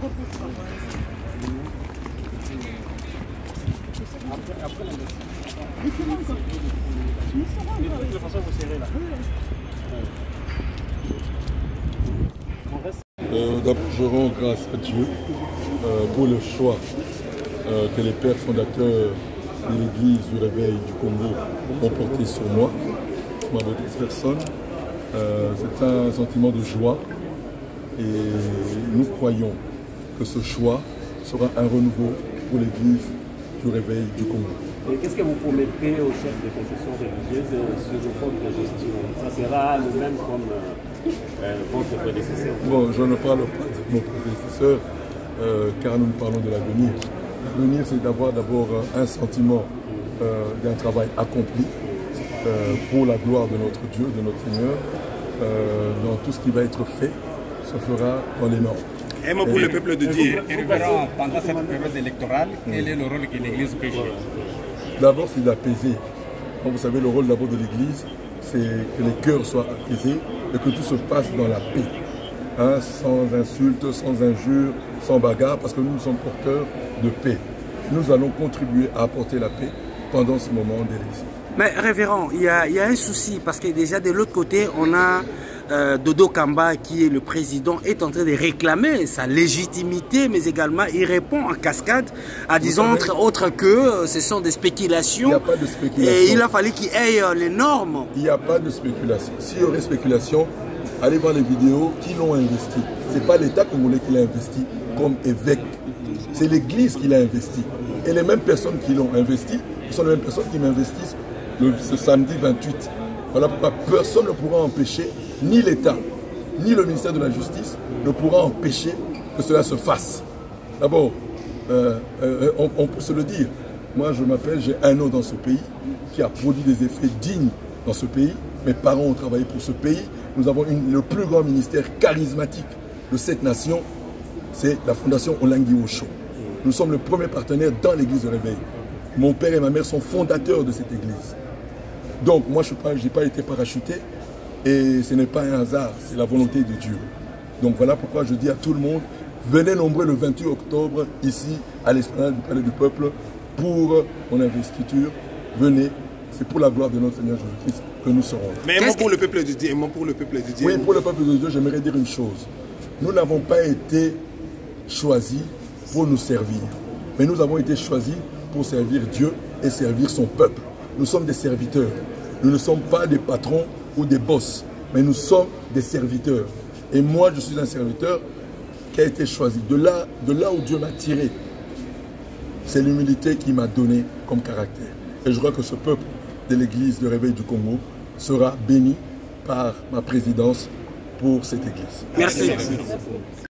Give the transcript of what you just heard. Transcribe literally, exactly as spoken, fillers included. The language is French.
Euh, D'abord, je rends grâce à Dieu euh, pour le choix euh, que les pères fondateurs de l'Église du Réveil du Congo ont porté sur moi, ma modeste personne. Euh, C'est un sentiment de joie et nous croyons que ce choix sera un renouveau pour l'Église du Réveil du Congo. Qu'est-ce que vous promettez aux chefs de confession religieuse sur votre gestion? Ça sera le même comme euh, votre prédécesseur? Bon, je ne parle pas de mon prédécesseur euh, car nous parlons de l'avenir. L'avenir, c'est d'avoir d'abord un sentiment euh, d'un travail accompli euh, pour la gloire de notre Dieu, de notre Seigneur. Euh, dans tout ce qui va être fait, se fera dans les normes. Un mot pour le peuple de Dieu. Pendant cette période électorale, quel est le rôle que l'Église peut jouer? D'abord, c'est d'apaiser. Vous savez, le rôle d'abord de l'Église, c'est que les cœurs soient apaisés et que tout se passe dans la paix. Hein, sans insultes, sans injures, sans bagarre, parce que nous, nous sommes porteurs de paix. Nous allons contribuer à apporter la paix pendant ce moment d'élection. Mais révérend, il y, a, il y a un souci, parce que déjà de l'autre côté, on a euh, Dodo Kamba, qui est le président, est en train de réclamer sa légitimité, mais également il répond en cascade à disons entre autres que euh, ce sont des spéculations. Il n'y a pas de spéculation. Et il a fallu qu'il ait euh, les normes. Il n'y a pas de spéculation. S'il y aurait spéculation, allez voir les vidéos qui l'ont investi. Ce n'est pas l'État congolais qui l'a investi comme évêque. C'est l'Église qui l'a investi. Et les mêmes personnes qui l'ont investi, ce sont les mêmes personnes qui m'investissent le, ce samedi vingt-huit. Voilà pourquoi personne ne pourra empêcher, ni l'État, ni le ministère de la Justice, ne pourra empêcher que cela se fasse. D'abord, euh, euh, on, on peut se le dire. Moi, je m'appelle, j'ai un nom dans ce pays qui a produit des effets dignes dans ce pays. Mes parents ont travaillé pour ce pays. Nous avons une, le plus grand ministère charismatique de cette nation, c'est la Fondation Olangi Osho. Nous sommes le premier partenaire dans l'église de Réveil. Mon père et ma mère sont fondateurs de cette église. Donc moi je n'ai pas été parachuté et ce n'est pas un hasard, c'est la volonté de Dieu. Donc voilà pourquoi je dis à tout le monde, venez nombreux le vingt-huit octobre ici à l'esplanade du Palais du Peuple pour mon investiture. Venez, c'est pour la gloire de notre Seigneur Jésus-Christ que nous serons là. Mais un mot pour le peuple de Dieu, un mot pour le peuple de Dieu. Oui, pour le peuple de Dieu, j'aimerais dire une chose. Nous n'avons pas été choisis pour nous servir, mais nous avons été choisis pour servir Dieu et servir son peuple. Nous sommes des serviteurs. Nous ne sommes pas des patrons ou des boss, mais nous sommes des serviteurs. Et moi, je suis un serviteur qui a été choisi. De là, de là où Dieu m'a tiré, c'est l'humilité qui m'a donné comme caractère. Et je crois que ce peuple de l'église de Réveil du Congo sera béni par ma présidence pour cette église. Merci. Merci.